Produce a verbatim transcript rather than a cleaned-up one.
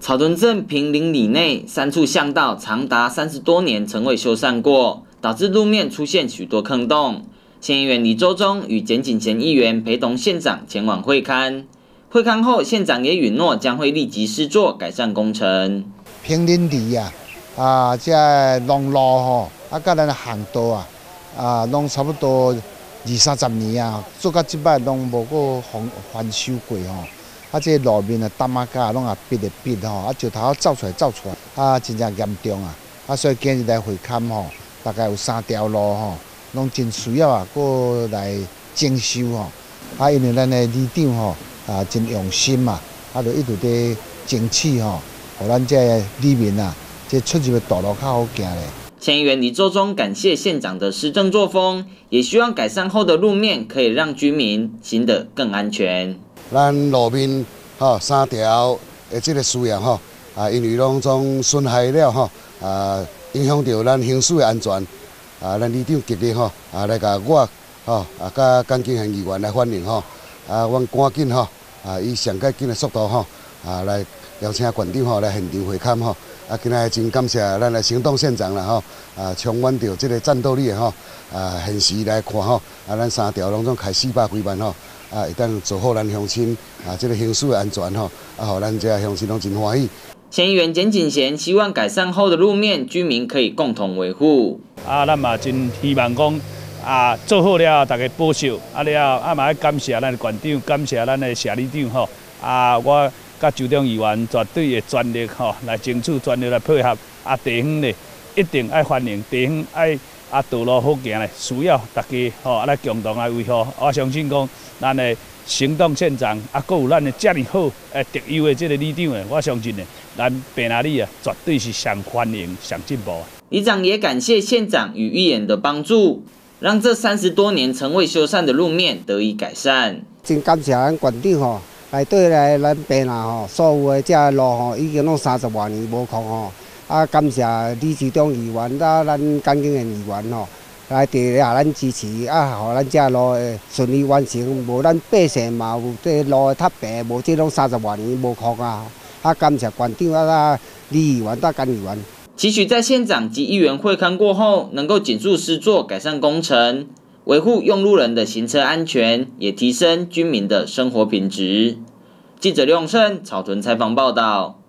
草屯镇平林里内三处巷道长达三十多年曾未修缮过，导致路面出现许多坑洞。县议员李周忠与简景贤议员陪同县长前往会勘。会勘后，县长也允诺将会立即施作改善工程。 平林里啊，啊，这农路吼，啊，甲咱巷道啊，啊，拢差不多二三十年啊，做到即摆拢无过翻翻修过吼。 啊，这路面啊，担啊架拢啊逼咧逼吼，啊石头走出来走出来，啊真正严重啊！啊，所以今日来会勘吼，大概有三条路吼，拢真需要啊，过来整修吼。啊，因为咱的里长吼啊真用心嘛，啊就一直在争取吼，互咱这里面啊，这出入的道路较好行咧。 县议员李周忠感谢县长的施政作风，也希望改善后的路面可以让居民行得更安全。 咱路面吼三条的这个需要吼啊，因为拢总损害了吼啊，影响到咱行驶的安全啊，咱里长极力吼啊来甲我吼啊甲江景贤议员来反映吼啊，阮赶紧吼啊以上较紧的速度吼啊来邀请县长吼来现场会勘吼啊，今仔真感谢咱的行动县长啦吼啊，充满着这个战斗力吼啊，现时来看吼啊，咱三条拢总开四百几万吼。 啊，会当做好咱乡亲啊，这个行驶的安全吼，啊，互咱这乡亲拢真欢喜。 县议员简景贤希望改善后的路面，居民可以共同维护。 啊，咱嘛真希望讲啊，做好了大家保守，啊了啊嘛要感谢咱的县长，感谢咱的社里长吼。啊，我甲州长议员绝对会全力吼来争取，全力来配合。啊，地方咧一定爱欢迎，地方爱。 啊，道路好行咧，需要大家吼啊来共同来维护。我相信讲，咱的行动县长啊，搁有咱的遮尔好诶特优的这个里长诶，我相信咧，咱平林里啊，绝对是上欢迎、上进步。 里长也感谢县长与议员的帮助，让这三十多年曾未修缮的路面得以改善。 真感谢咱县长吼，来对来咱平林吼，所有的这路吼，已经拢三十多年无空吼。 啊，感谢李市长议员啦，咱江景贤议员吼，来伫下咱支持，啊，互咱这路会顺利完成。无咱百姓嘛有这路会较白，无这种三十多年无空啊。啊，感谢县长啊、李议员、啊江议员。 期许在县长及议员会勘过后，能够紧速施作改善工程，维护用路人的行车安全，也提升居民的生活品质。记者刘永胜草屯采访报道。